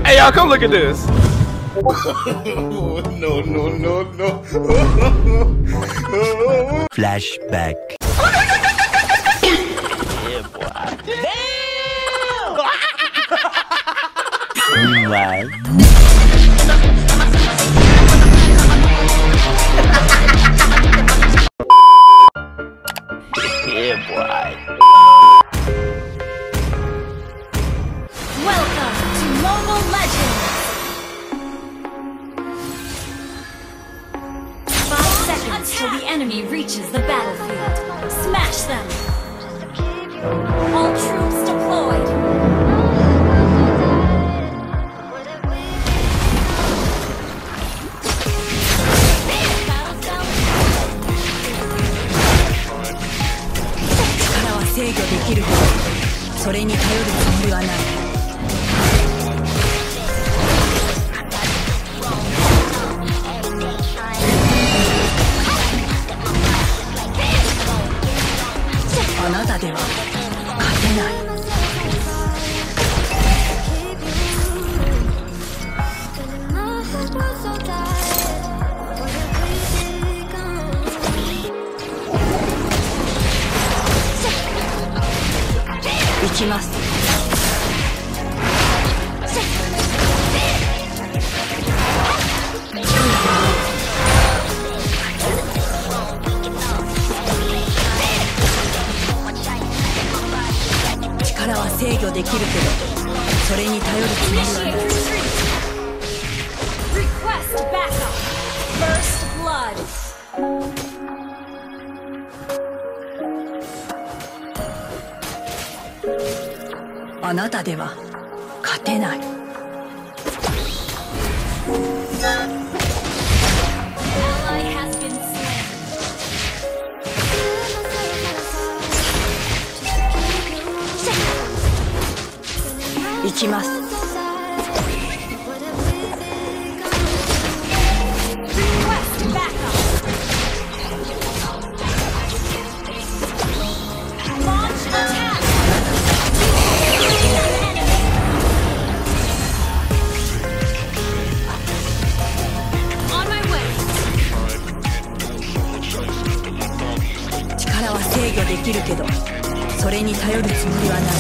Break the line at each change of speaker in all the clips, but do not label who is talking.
Hey y'all, come look at this.
No.
Flashback.
Yeah, boy.
Meanwhile.
Yeah, boy.
Welcome to Mobile Legends! 5 seconds till the enemy reaches the battlefield. Smash them! All troops deployed! Request backup! First blood!
あなたでは勝てない。
Ally has been slain.
行きます。
Request backup! Launch attack! On my way!
力は制御できるけど、それに頼るつもりはない。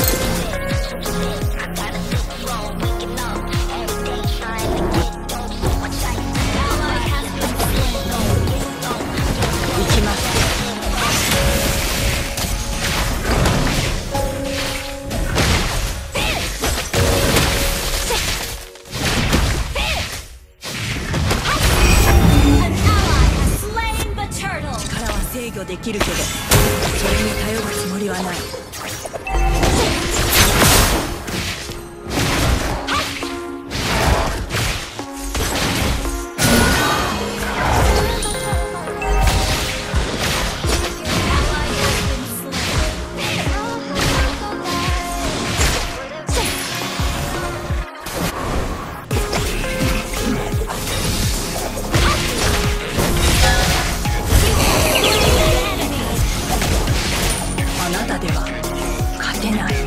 制御できるけど、それに頼るつもりはない。あなたでは勝てない。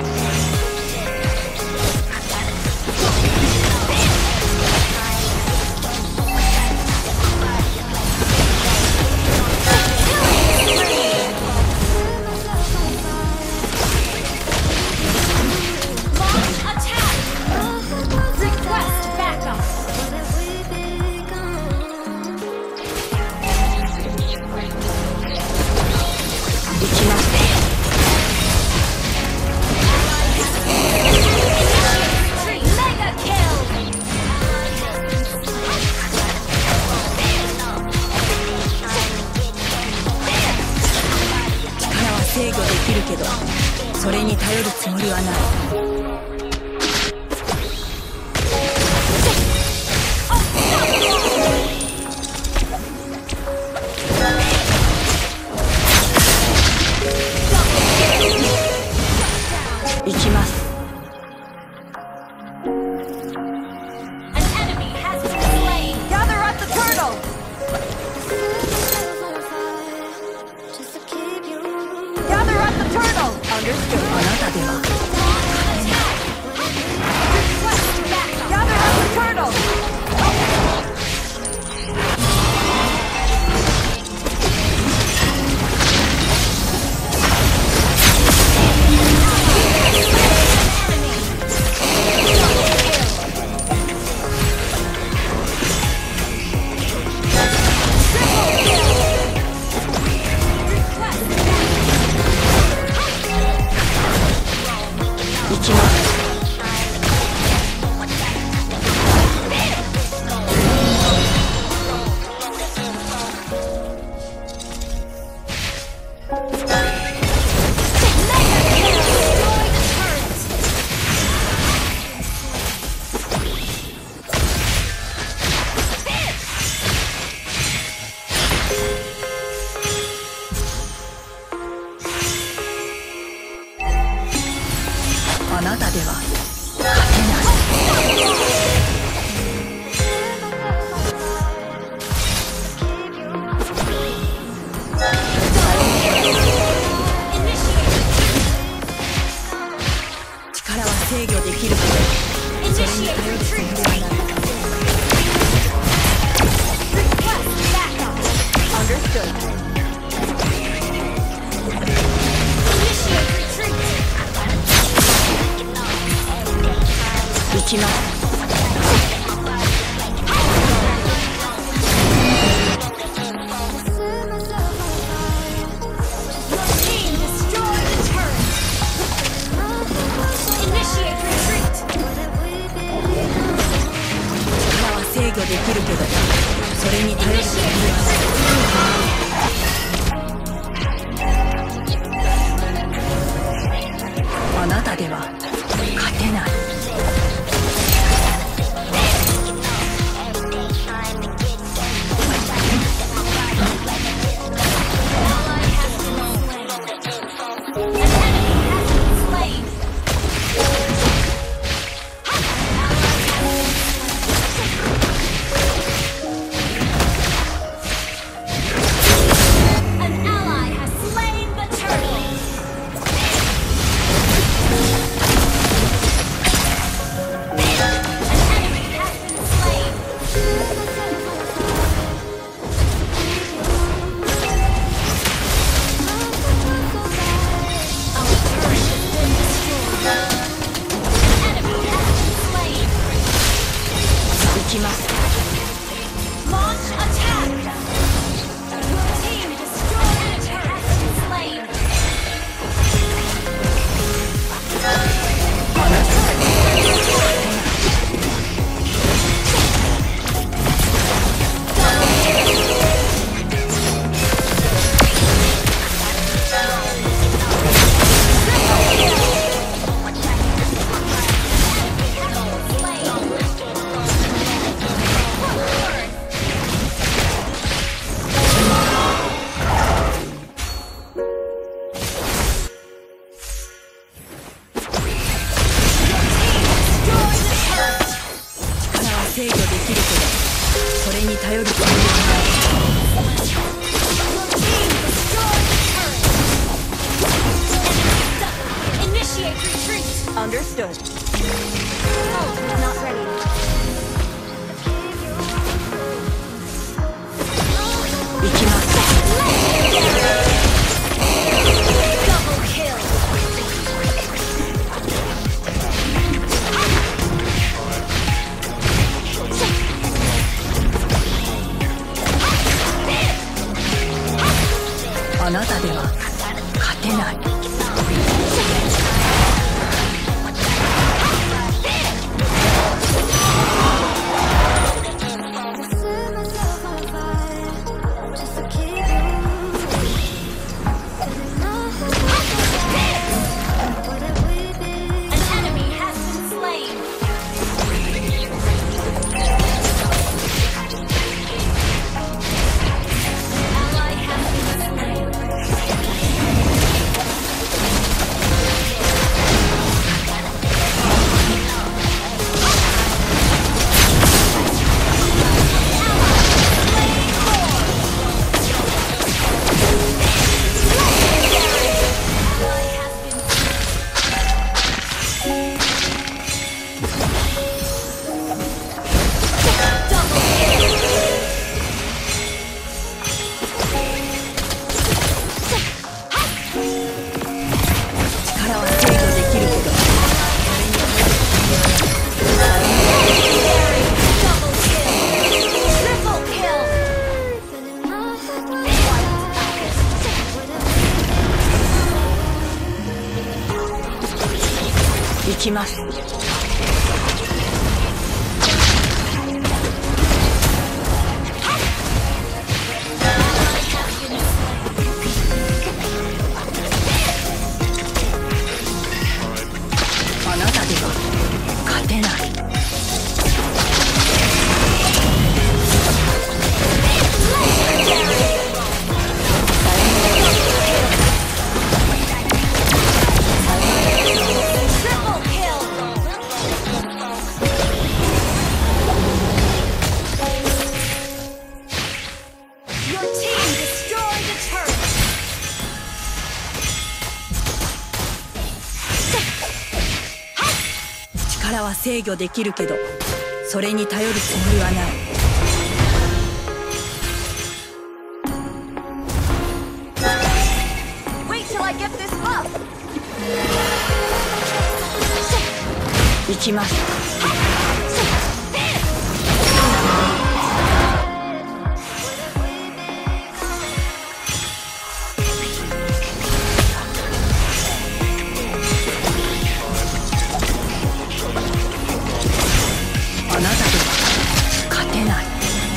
制御できるけど、それに頼るつもりはない。行きます。あなたではに頼るつもりはない。
Request backup.
Understood.
Initiate retreat.
行きます。
Your team destroyed the turret. Initiate retreat.
今は制御できるけど、それに頼るつも
Initiate
りはない。あなたでは勝てない。
An ally has slain the turtle. An enemy has been slain. Our turret has been destroyed. An enemy has been slain.
行きます。
Launch attack. Your team destroyed a turret has been slain. Destroy the turret.
力は制御できるけど、それに頼るつもりはない。
Your team destroyed the turret. Initiate retreat.
Understood.
Ult is not ready.
行きます。
Double kill.
制御できるけど、それに頼るつもりはない。行きます。あなたでは勝てない。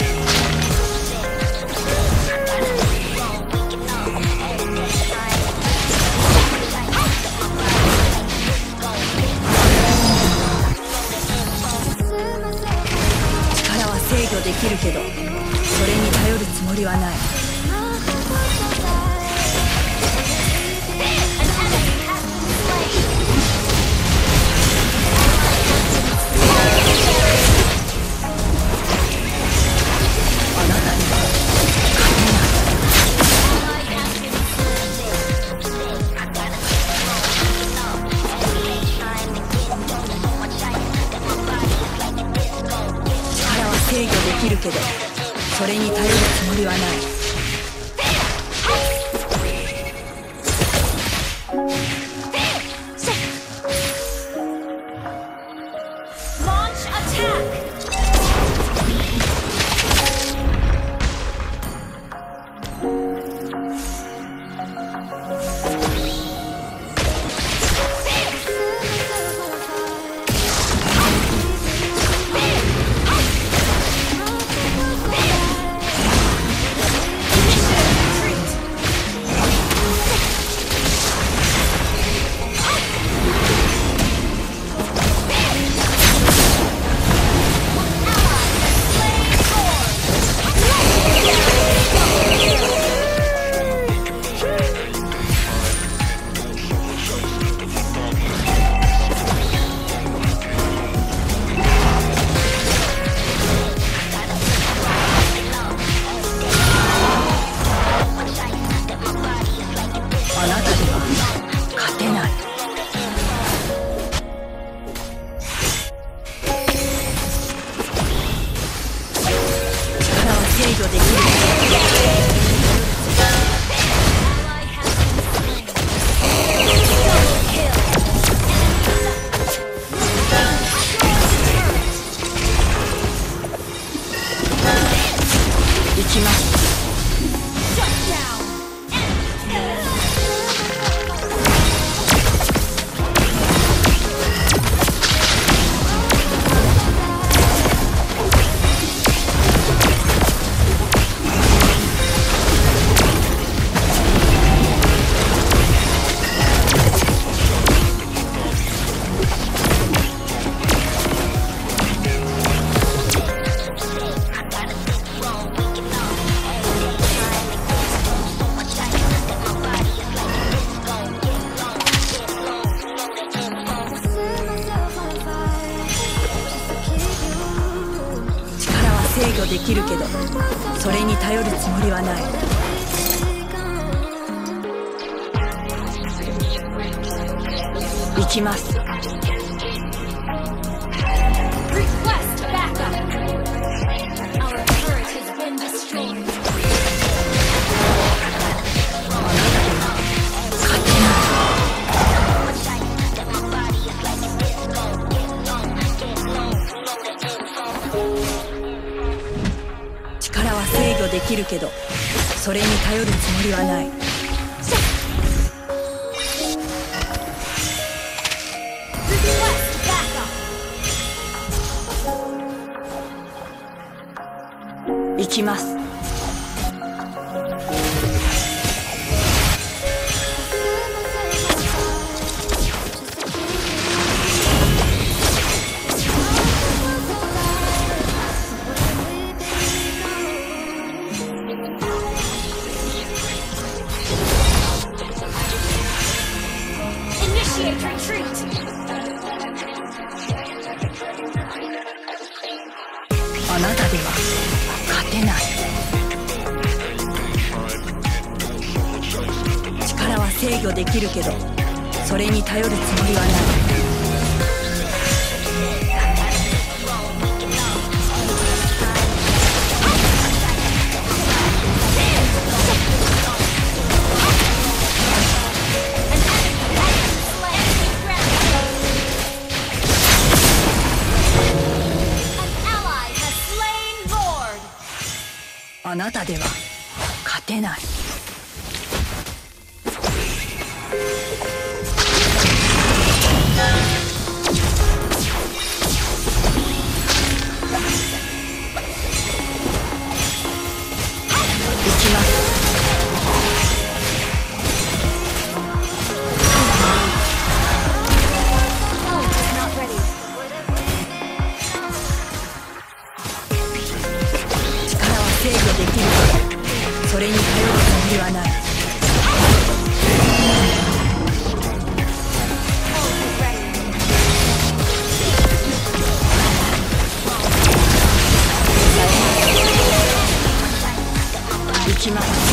制御できるけど、それに頼るつもりはない。あなたには勝てない。制御できるけど、それに頼るつもりはない。制御できるけど、それに頼るつもりはない。行きます。力は制御できるけど、それに頼るつもりはない。行きます。あなたでは勝てない。力は制御できるけど、それに頼るつもりはない。 あなたでは勝てない。行きます。制御できるけどそれに頼るつもりはない。行きます。